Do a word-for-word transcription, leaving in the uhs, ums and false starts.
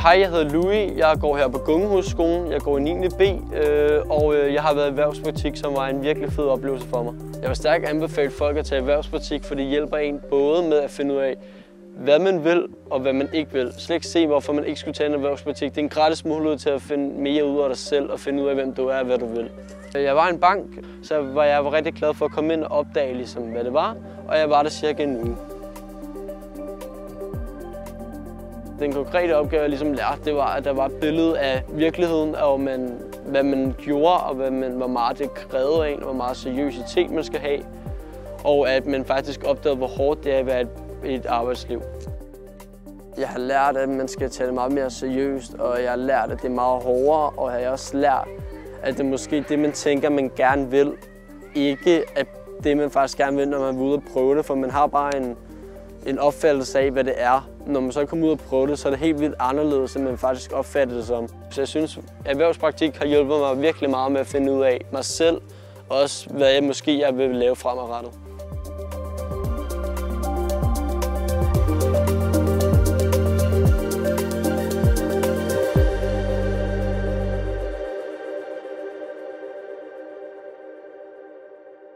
Hej, jeg hedder Louis. Jeg går her på Gungehusskolen. Jeg går i niende B, øh, og øh, jeg har været i erhvervspraktik, som var en virkelig fed oplevelse for mig. Jeg vil stærkt anbefale folk at tage erhvervspraktik, for det hjælper en både med at finde ud af, hvad man vil og hvad man ikke vil. Slet ikke se, hvorfor man ikke skulle tage en erhvervspraktik. Det er en gratis mulighed til at finde mere ud af dig selv og finde ud af, hvem du er og hvad du vil. Jeg var i en bank, så var jeg var rigtig glad for at komme ind og opdage, ligesom, hvad det var, og jeg var der cirka en uge. Den konkrete opgave, jeg ligesom lærte, det var, at der var et billede af virkeligheden, og man, hvad man gjorde, og hvad man, hvor meget det krævede af en, og hvor meget seriøsitet man skal have, og at man faktisk opdagede, hvor hårdt det er at være et, et arbejdsliv. Jeg har lært, at man skal tage det meget mere seriøst, og jeg har lært, at det er meget hårdere, og jeg har også lært, at det måske det, man tænker, man gerne vil, ikke er det, man faktisk gerne vil, når man er ude og prøve det, for man har bare en, en opfattelse af, hvad det er. Når man så kommer ud og prøver det, så er det helt vildt anderledes, end man faktisk opfatter det som. Så jeg synes, at erhvervspraktik har hjulpet mig virkelig meget med at finde ud af mig selv, og også hvad jeg måske jeg vil lave fremadrettet.